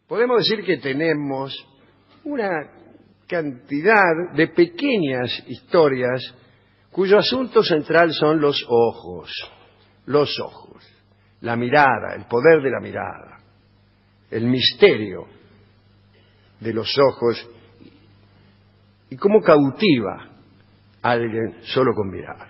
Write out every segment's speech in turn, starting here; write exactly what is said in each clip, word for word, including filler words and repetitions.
podemos decir que tenemos una cantidad de pequeñas historias cuyo asunto central son los ojos, los ojos, la mirada, el poder de la mirada, el misterio de los ojos y cómo cautiva a alguien solo con mirar.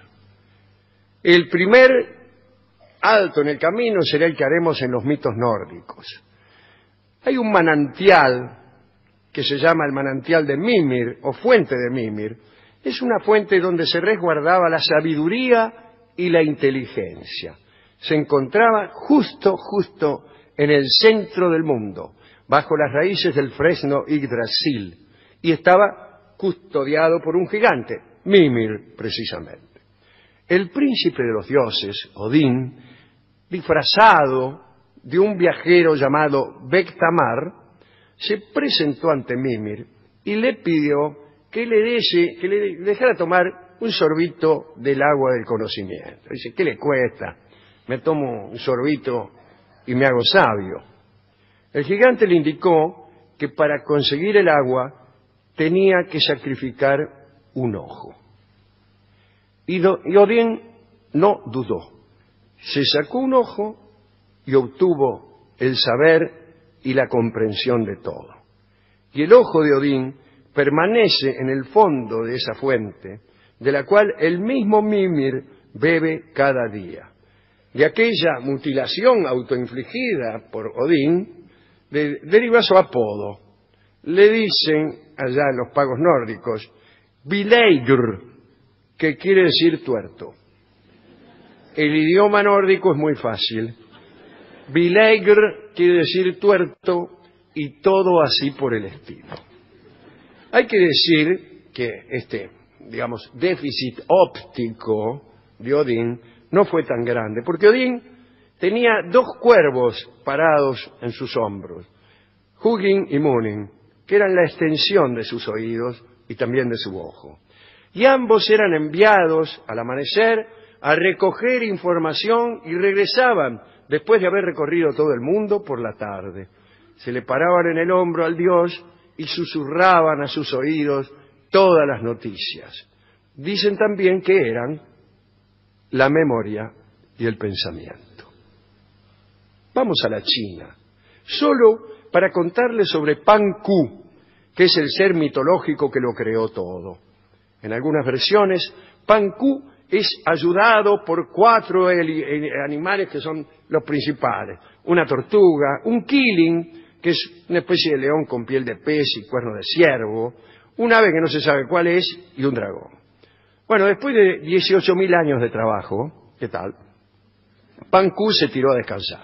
El primer alto en el camino será el que haremos en los mitos nórdicos. Hay un manantial que se llama el manantial de Mimir o fuente de Mimir. Es una fuente donde se resguardaba la sabiduría y la inteligencia. Se encontraba justo, justo en el centro del mundo, bajo las raíces del fresno Yggdrasil, y estaba custodiado por un gigante, Mimir precisamente. El príncipe de los dioses, Odín, disfrazado de un viajero llamado Vegtamar, se presentó ante Mimir y le pidió que le, dese, que le dejara tomar un sorbito del agua del conocimiento. Dice, ¿qué le cuesta? Me tomo un sorbito y me hago sabio. El gigante le indicó que para conseguir el agua tenía que sacrificar un ojo. Y, do, y Odín no dudó. Se sacó un ojo y obtuvo el saber y la comprensión de todo. Y el ojo de Odín permanece en el fondo de esa fuente, de la cual el mismo Mimir bebe cada día. De aquella mutilación autoinfligida por Odín, de, deriva su apodo. Le dicen, allá en los pagos nórdicos, Vileigr, que quiere decir tuerto. El idioma nórdico es muy fácil. Vileigr quiere decir tuerto y todo así por el estilo. Hay que decir que este, digamos, déficit óptico de Odín no fue tan grande, porque Odín tenía dos cuervos parados en sus hombros, Hugin y Munin, que eran la extensión de sus oídos y también de su ojo. Y ambos eran enviados al amanecer a recoger información y regresaban después de haber recorrido todo el mundo por la tarde. Se le paraban en el hombro al dios y susurraban a sus oídos todas las noticias. Dicen también que eran la memoria y el pensamiento. Vamos a la China, solo para contarles sobre Pan Ku, que es el ser mitológico que lo creó todo. En algunas versiones, Pan Ku es ayudado por cuatro animales que son los principales. Una tortuga, un killing, que es una especie de león con piel de pez y cuerno de ciervo, un ave que no se sabe cuál es y un dragón. Bueno, después de dieciocho mil años de trabajo, ¿qué tal? Pan Ku se tiró a descansar.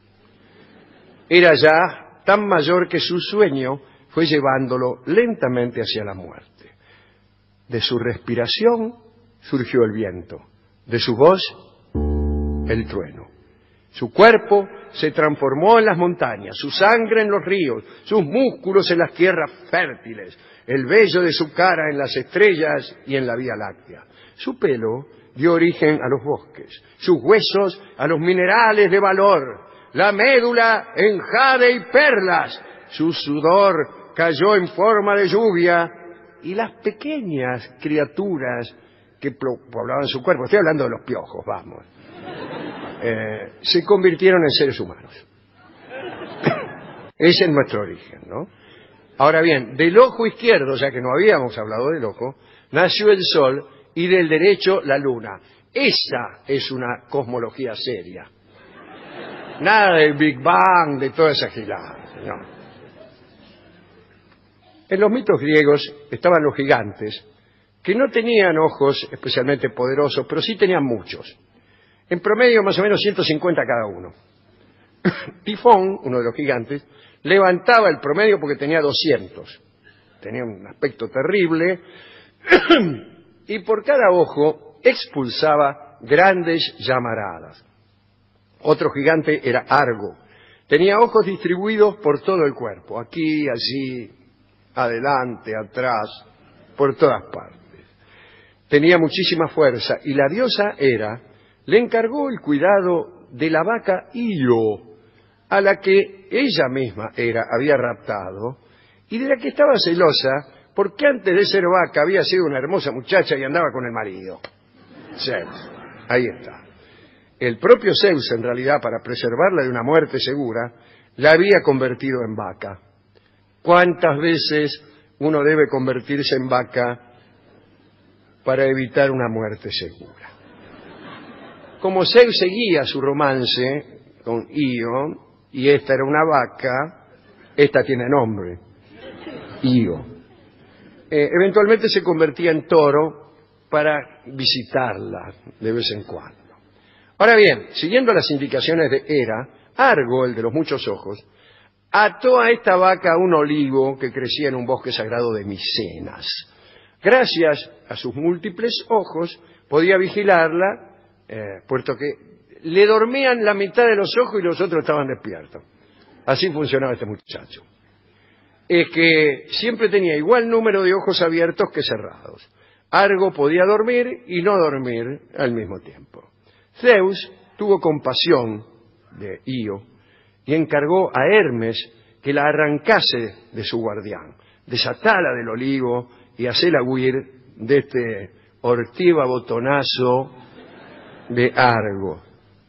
Era ya tan mayor que su sueño fue llevándolo lentamente hacia la muerte. De su respiración surgió el viento, de su voz el trueno. Su cuerpo se transformó en las montañas, su sangre en los ríos, sus músculos en las tierras fértiles, el vello de su cara en las estrellas y en la Vía Láctea. Su pelo dio origen a los bosques, sus huesos a los minerales de valor, la médula en jade y perlas, su sudor cayó en forma de lluvia y las pequeñas criaturas que poblaban su cuerpo, estoy hablando de los piojos, vamos, eh, se convirtieron en seres humanos. Ese es nuestro origen, ¿no? Ahora bien, del ojo izquierdo, ya que no habíamos hablado del ojo, nació el sol y del derecho la luna. Esa es una cosmología seria. Nada del Big Bang, de toda esa gilada, no. En los mitos griegos estaban los gigantes, que no tenían ojos especialmente poderosos, pero sí tenían muchos. En promedio, más o menos ciento cincuenta cada uno. Tifón, uno de los gigantes, levantaba el promedio porque tenía doscientos. Tenía un aspecto terrible y por cada ojo expulsaba grandes llamaradas. Otro gigante era Argo. Tenía ojos distribuidos por todo el cuerpo, aquí, allí, adelante, atrás, por todas partes. Tenía muchísima fuerza y la diosa Hera le encargó el cuidado de la vaca Io, a la que ella misma era, había raptado, y de la que estaba celosa porque antes de ser vaca había sido una hermosa muchacha y andaba con el marido. Zeus, ahí está. El propio Zeus, en realidad, para preservarla de una muerte segura, la había convertido en vaca. ¿Cuántas veces uno debe convertirse en vaca para evitar una muerte segura? Como Zeus seguía su romance con Io, y esta era una vaca, esta tiene nombre, Io. Eh, eventualmente se convertía en toro para visitarla de vez en cuando. Ahora bien, siguiendo las indicaciones de Hera, Argo, el de los muchos ojos, ató a esta vaca a un olivo que crecía en un bosque sagrado de Micenas. Gracias a sus múltiples ojos podía vigilarla, eh, puesto que le dormían la mitad de los ojos y los otros estaban despiertos. Así funcionaba este muchacho. Es que siempre tenía igual número de ojos abiertos que cerrados. Argo podía dormir y no dormir al mismo tiempo. Zeus tuvo compasión de Io y encargó a Hermes que la arrancase de su guardián, desatala del olivo y hacela huir de este ortiva botonazo de Argo.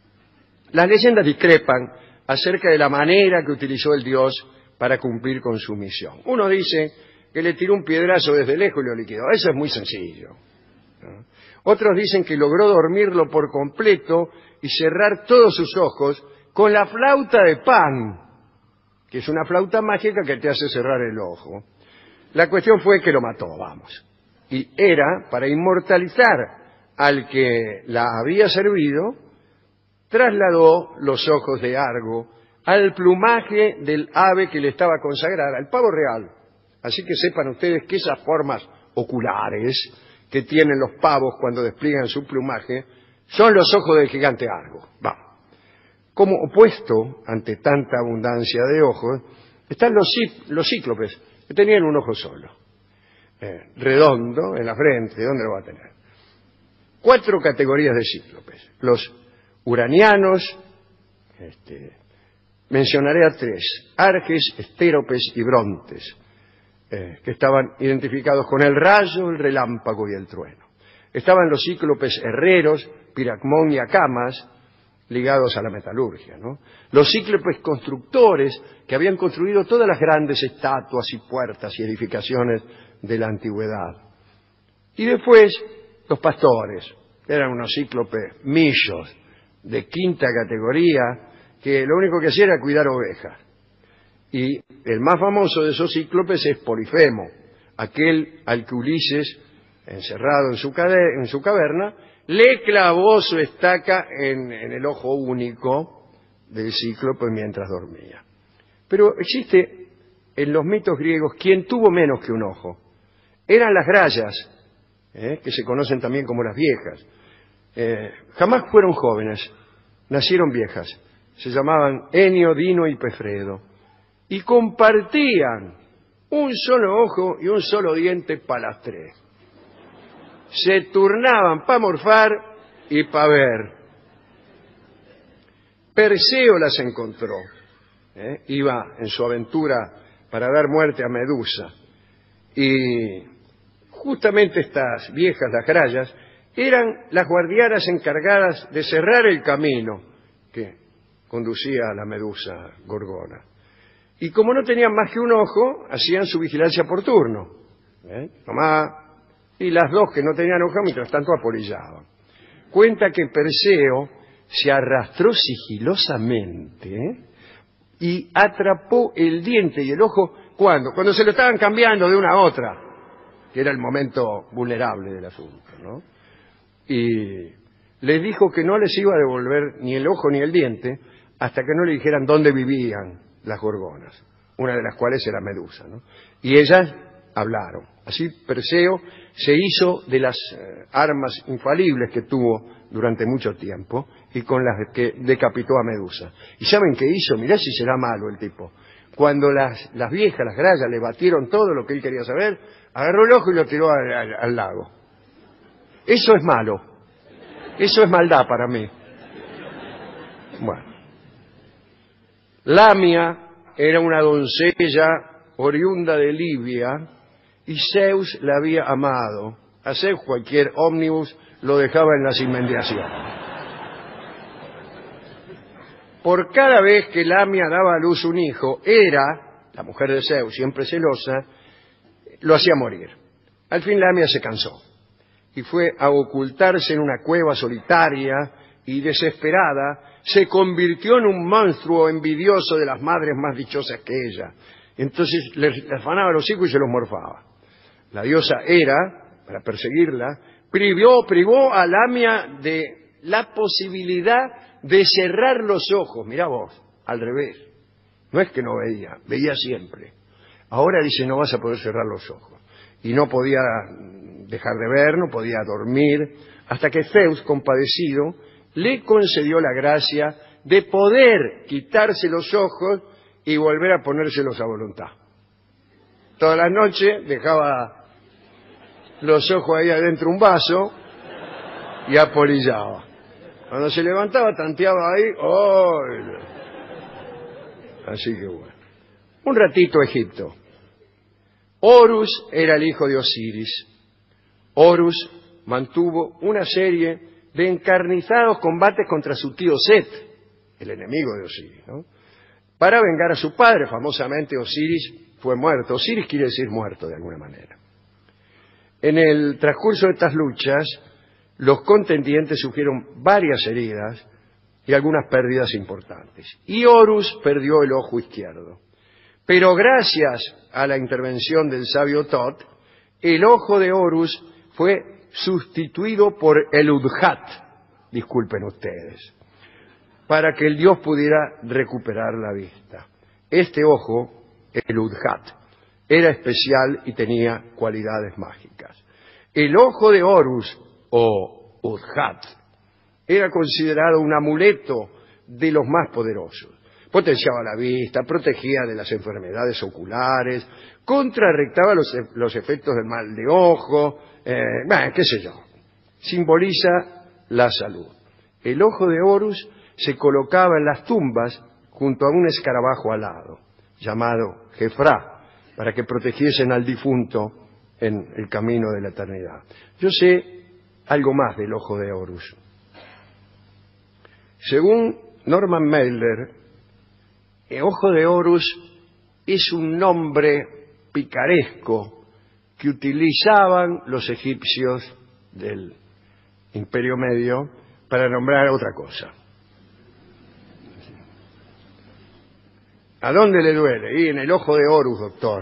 Las leyendas discrepan acerca de la manera que utilizó el dios para cumplir con su misión. Uno dice que le tiró un piedrazo desde lejos y lo liquidó. Eso es muy sencillo, ¿no? Otros dicen que logró dormirlo por completo y cerrar todos sus ojos con la flauta de Pan, que es una flauta mágica que te hace cerrar el ojo. La cuestión fue que lo mató, vamos. Y Hera, para inmortalizar al que la había servido, trasladó los ojos de Argo al plumaje del ave que le estaba consagrada, el pavo real. Así que sepan ustedes que esas formas oculares que tienen los pavos cuando despliegan su plumaje son los ojos del gigante Argo. Vamos. Como opuesto ante tanta abundancia de ojos, están los, los cíclopes, que tenían un ojo solo, eh, redondo en la frente. ¿Dónde lo va a tener? Cuatro categorías de cíclopes. Los uranianos, este, mencionaré a tres: Arges, Estéropes y Brontes, eh, que estaban identificados con el rayo, el relámpago y el trueno. Estaban los cíclopes herreros, Piracmón y Acamas, ligados a la metalurgia, ¿no? Los cíclopes constructores, que habían construido todas las grandes estatuas y puertas y edificaciones de la antigüedad. Y después, los pastores, eran unos cíclopes millos, de quinta categoría, que lo único que hacían era cuidar ovejas. Y el más famoso de esos cíclopes es Polifemo, aquel al que Ulises, encerrado en su, en su caverna, le clavó su estaca en, en el ojo único del cíclope mientras dormía. Pero existe en los mitos griegos quien tuvo menos que un ojo. Eran las grallas, ¿eh? que se conocen también como las viejas. Eh, jamás fueron jóvenes, nacieron viejas. Se llamaban Enio, Dino y Pefredo. Y compartían un solo ojo y un solo diente para las tres. Se turnaban para morfar y para ver. Perseo las encontró. ¿eh? Iba en su aventura para dar muerte a Medusa. Y justamente estas viejas, las grallas, eran las guardianas encargadas de cerrar el camino que conducía a la Medusa Gorgona. Y como no tenían más que un ojo, hacían su vigilancia por turno. ¿eh? Tomá. Y las dos que no tenían ojo, mientras tanto apolillaban. Cuenta que Perseo se arrastró sigilosamente ¿eh? y atrapó el diente y el ojo, ¿cuándo? Cuando se lo estaban cambiando de una a otra, que era el momento vulnerable del asunto, ¿no? Y les dijo que no les iba a devolver ni el ojo ni el diente hasta que no le dijeran dónde vivían las gorgonas, una de las cuales era Medusa, ¿no? Y ellas hablaron. Así Perseo se hizo de las eh, armas infalibles que tuvo durante mucho tiempo y con las que decapitó a Medusa. ¿Y saben qué hizo? Mirá si será malo el tipo. Cuando las, las viejas, las grallas, le batieron todo lo que él quería saber, agarró el ojo y lo tiró al, al, al lago. Eso es malo. Eso es maldad para mí. Bueno. Lamia era una doncella oriunda de Libia y Zeus la había amado. A Zeus cualquier ómnibus lo dejaba en las inmediaciones. Por cada vez que Lamia daba a luz un hijo, Hera, la mujer de Zeus, siempre celosa, lo hacía morir. Al fin Lamia se cansó y fue a ocultarse en una cueva solitaria y desesperada se convirtió en un monstruo envidioso de las madres más dichosas que ella. Entonces le afanaba a los hijos y se los morfaba. La diosa Hera, para perseguirla, privó, privó a Lamia de la posibilidad de cerrar los ojos. Mirá vos, al revés. No es que no veía, veía siempre. Ahora dice, no vas a poder cerrar los ojos. Y no podía dejar de ver, no podía dormir, hasta que Zeus, compadecido, le concedió la gracia de poder quitarse los ojos y volver a ponérselos a voluntad. Toda la noche dejaba los ojos ahí adentro un vaso y apolillaba. Cuando se levantaba, tanteaba ahí. ¡Oh! Así que bueno. Un ratito Egipto. Horus era el hijo de Osiris. Horus mantuvo una serie de encarnizados combates contra su tío Set, el enemigo de Osiris, ¿no? Para vengar a su padre. Famosamente Osiris fue muerto. Osiris quiere decir muerto de alguna manera. En el transcurso de estas luchas, los contendientes sufrieron varias heridas y algunas pérdidas importantes. Y Horus perdió el ojo izquierdo. Pero gracias a la intervención del sabio Tot, el ojo de Horus fue sustituido por el Udhat, disculpen ustedes, para que el dios pudiera recuperar la vista. Este ojo, el Udhat, era especial y tenía cualidades mágicas. El ojo de Horus, o Udhat, era considerado un amuleto de los más poderosos. Potenciaba la vista, protegía de las enfermedades oculares, contrarrestaba los, los efectos del mal de ojo, eh, bueno, qué sé yo. Simboliza la salud. El ojo de Horus se colocaba en las tumbas junto a un escarabajo alado, llamado Jefrá, para que protegiesen al difunto en el camino de la eternidad. Yo sé algo más del ojo de Horus. Según Norman Mailer, el ojo de Horus es un nombre picaresco que utilizaban los egipcios del Imperio Medio para nombrar otra cosa. ¿A dónde le duele? Y en el ojo de Horus, doctor.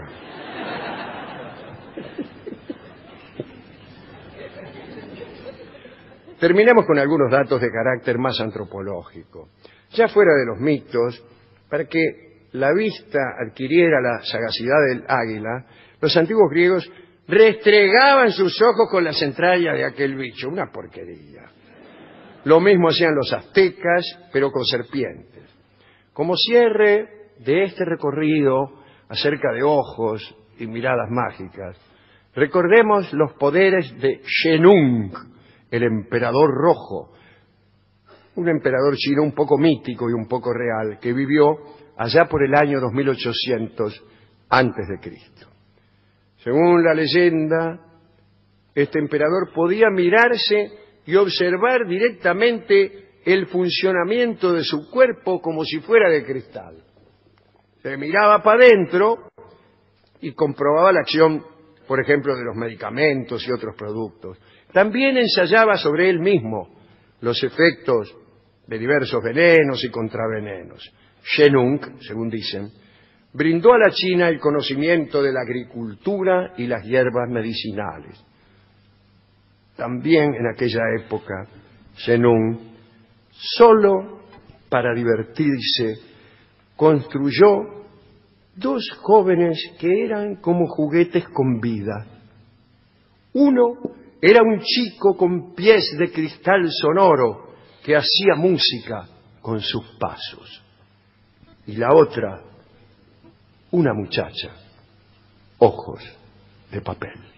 Terminemos con algunos datos de carácter más antropológico. Ya fuera de los mitos, para que la vista adquiriera la sagacidad del águila, los antiguos griegos restregaban sus ojos con las entrañas de aquel bicho, una porquería. Lo mismo hacían los aztecas, pero con serpientes. Como cierre de este recorrido acerca de ojos y miradas mágicas, recordemos los poderes de Shenung, el emperador rojo, un emperador chino un poco mítico y un poco real, que vivió allá por el año dos mil ochocientos antes de Cristo. Según la leyenda, este emperador podía mirarse y observar directamente el funcionamiento de su cuerpo como si fuera de cristal. Se miraba para adentro y comprobaba la acción, por ejemplo, de los medicamentos y otros productos. También ensayaba sobre él mismo los efectos de diversos venenos y contravenenos. Shenung, según dicen, brindó a la China el conocimiento de la agricultura y las hierbas medicinales. También en aquella época, Shenung, solo para divertirse, construyó dos jóvenes que eran como juguetes con vida. Uno era un chico con pies de cristal sonoro que hacía música con sus pasos. Y la otra, una muchacha, ojos de papel.